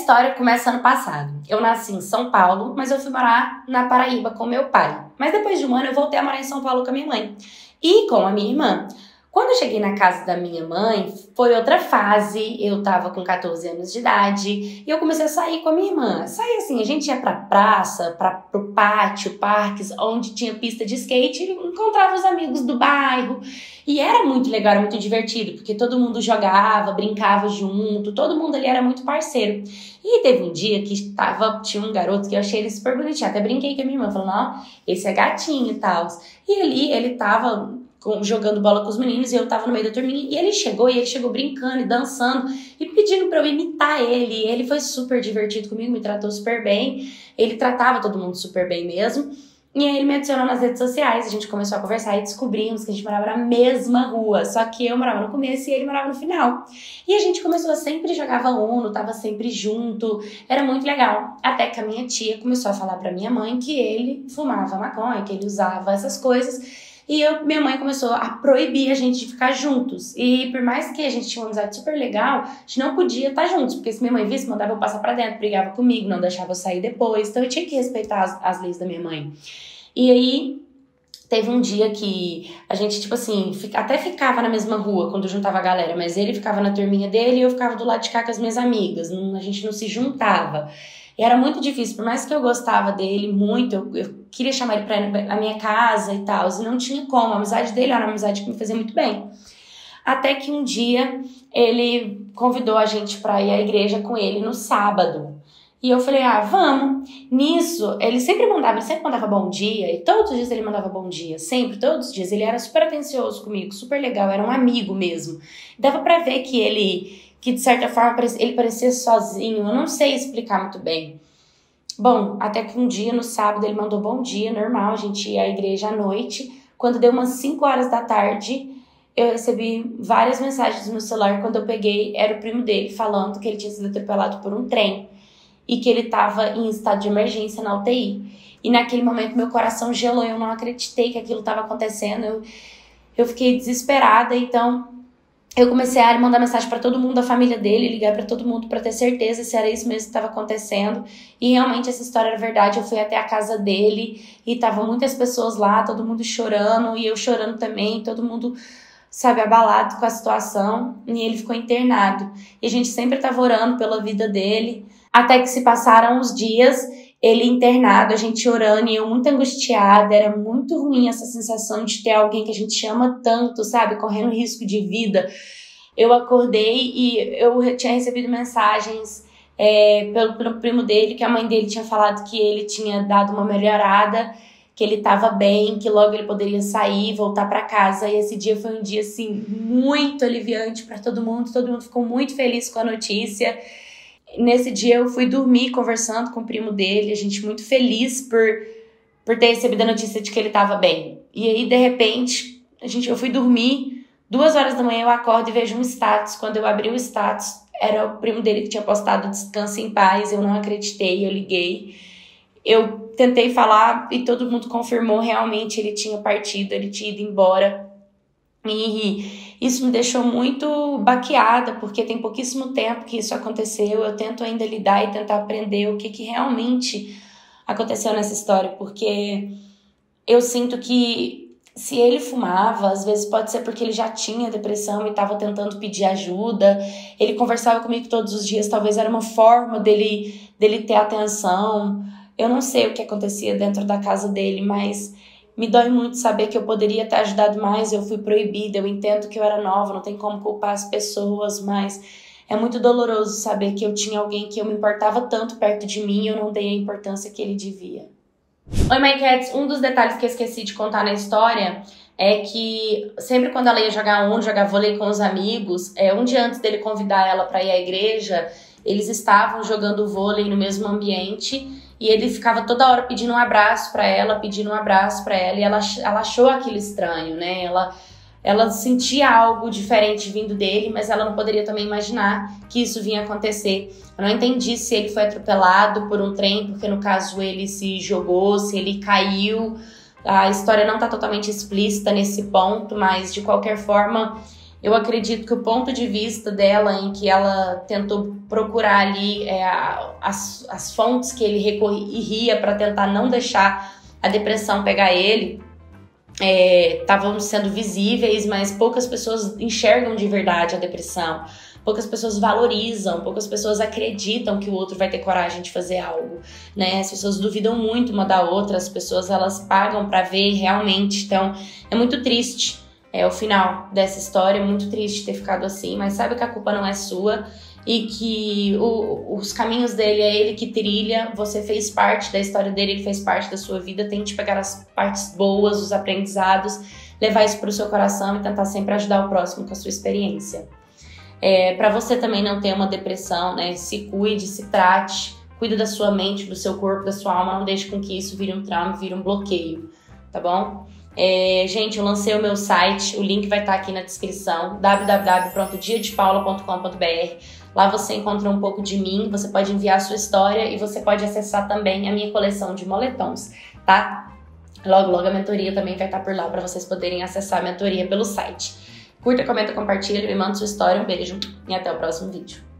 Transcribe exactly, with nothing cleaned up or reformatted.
história começa ano passado. Eu nasci em São Paulo, mas eu fui morar na Paraíba com meu pai. Mas depois de um ano eu voltei a morar em São Paulo com a minha mãe e com a minha irmã. Quando eu cheguei na casa da minha mãe, foi outra fase, eu tava com quatorze anos de idade e eu comecei a sair com a minha irmã. Saí assim, a gente ia pra praça, pra, pro pátio, parques, onde tinha pista de skate e encontrava os amigos do bairro. E era muito legal, era muito divertido, porque todo mundo jogava, brincava junto, todo mundo ali era muito parceiro. E teve um dia que tava, tinha um garoto que eu achei ele super bonitinho, até brinquei com a minha irmã, falando, ó, esse é gatinho e tal. E ali ele tava jogando bola com os meninos e eu tava no meio da turminha e ele chegou e ele chegou brincando e dançando e pedindo pra eu imitar ele. E ele foi super divertido comigo, me tratou super bem, ele tratava todo mundo super bem mesmo. E aí ele me adicionou nas redes sociais, a gente começou a conversar e descobrimos que a gente morava na mesma rua, só que eu morava no começo e ele morava no final. E a gente começou a sempre jogava Uno, tava sempre junto, era muito legal. Até que a minha tia começou a falar pra minha mãe que ele fumava maconha, que ele usava essas coisas. E eu, minha mãe começou a proibir a gente de ficar juntos. E por mais que a gente tinha uma amizade super legal, a gente não podia estar juntos. Porque se minha mãe visse, mandava eu passar pra dentro, brigava comigo, não deixava eu sair depois. Então eu tinha que respeitar as, as leis da minha mãe. E aí, teve um dia que a gente, tipo assim, até ficava na mesma rua quando juntava a galera. Mas ele ficava na turminha dele e eu ficava do lado de cá com as minhas amigas. Não, a gente não se juntava. E era muito difícil, por mais que eu gostava dele muito, eu, eu queria chamar ele pra a minha casa e tal, e não tinha como, a amizade dele era uma amizade que me fazia muito bem. Até que um dia ele convidou a gente pra ir à igreja com ele no sábado. E eu falei, ah, vamos. Nisso, ele sempre mandava, ele sempre mandava bom dia, e todos os dias ele mandava bom dia, sempre, todos os dias. Ele era super atencioso comigo, super legal, era um amigo mesmo. Dava pra ver que ele... que de certa forma ele parecia sozinho, eu não sei explicar muito bem. Bom, até que um dia no sábado ele mandou bom dia, normal, a gente ia à igreja à noite. Quando deu umas cinco horas da tarde, eu recebi várias mensagens no meu celular. Quando eu peguei, era o primo dele falando que ele tinha sido atropelado por um trem e que ele estava em estado de emergência na U T I. E naquele momento meu coração gelou, eu não acreditei que aquilo estava acontecendo, eu, eu fiquei desesperada, então... eu comecei a mandar mensagem para todo mundo da família dele, ligar para todo mundo para ter certeza se era isso mesmo que estava acontecendo. E realmente essa história era verdade. Eu fui até a casa dele e estavam muitas pessoas lá, todo mundo chorando e eu chorando também, todo mundo, sabe, abalado com a situação. E ele ficou internado. E a gente sempre estava orando pela vida dele. Até que se passaram os dias, ele internado, a gente orando e eu muito angustiada. Era muito ruim essa sensação de ter alguém que a gente ama tanto, sabe, correndo risco de vida. Eu acordei e eu tinha recebido mensagens é, pelo, pelo primo dele, que a mãe dele tinha falado que ele tinha dado uma melhorada, que ele estava bem, que logo ele poderia sair, voltar para casa. E esse dia foi um dia, assim, muito aliviante para todo mundo. Todo mundo ficou muito feliz com a notícia. Nesse dia eu fui dormir conversando com o primo dele, a gente muito feliz por, por ter recebido a notícia de que ele estava bem. E aí, de repente, a gente, eu fui dormir, duas horas da manhã eu acordo e vejo um status. Quando eu abri o status, era o primo dele que tinha postado descanse em paz, eu não acreditei, eu liguei. Eu tentei falar e todo mundo confirmou, realmente ele tinha partido, ele tinha ido embora. E isso me deixou muito baqueada, porque tem pouquíssimo tempo que isso aconteceu. Eu tento ainda lidar e tentar aprender o que, que realmente aconteceu nessa história, porque eu sinto que se ele fumava, às vezes pode ser porque ele já tinha depressão e estava tentando pedir ajuda. Ele conversava comigo todos os dias, talvez era uma forma dele, dele ter atenção. Eu não sei o que acontecia dentro da casa dele, mas... me dói muito saber que eu poderia ter ajudado mais, eu fui proibida, eu entendo que eu era nova, não tem como culpar as pessoas, mas é muito doloroso saber que eu tinha alguém que eu me importava tanto perto de mim e eu não dei a importância que ele devia. Oi, My Cats, um dos detalhes que eu esqueci de contar na história é que sempre quando ela ia jogar Uno, jogar vôlei com os amigos, é, um dia antes dele convidar ela para ir à igreja, eles estavam jogando vôlei no mesmo ambiente. E ele ficava toda hora pedindo um abraço pra ela, pedindo um abraço pra ela. E ela, ela achou aquilo estranho, né? Ela, ela sentia algo diferente vindo dele, mas ela não poderia também imaginar que isso vinha acontecer. Eu não entendi se ele foi atropelado por um trem, porque no caso ele se jogou, se ele caiu. A história não tá totalmente explícita nesse ponto, mas de qualquer forma... Eu acredito que o ponto de vista dela, em que ela tentou procurar ali é, as, as fontes que ele recorria para tentar não deixar a depressão pegar ele, estavam é, sendo visíveis, mas poucas pessoas enxergam de verdade a depressão. Poucas pessoas valorizam, poucas pessoas acreditam que o outro vai ter coragem de fazer algo, né? As pessoas duvidam muito uma da outra, as pessoas elas pagam para ver realmente. Então, é muito triste. É o final dessa história, é muito triste ter ficado assim, mas saiba que a culpa não é sua e que o, os caminhos dele é ele que trilha, você fez parte da história dele, ele fez parte da sua vida, tente pegar as partes boas, os aprendizados, levar isso para o seu coração e tentar sempre ajudar o próximo com a sua experiência. É, para você também não ter uma depressão, né, se cuide, se trate, cuida da sua mente, do seu corpo, da sua alma, não deixe com que isso vire um trauma, vire um bloqueio, tá bom? É, gente, eu lancei o meu site, o link vai estar aqui na descrição, w w w ponto dia de paula ponto com ponto b r. Lá você encontra um pouco de mim, você pode enviar a sua história e você pode acessar também a minha coleção de moletons, tá? Logo, logo a mentoria também vai estar por lá para vocês poderem acessar a mentoria pelo site. Curta, comenta, compartilha, me manda sua história, um beijo e até o próximo vídeo.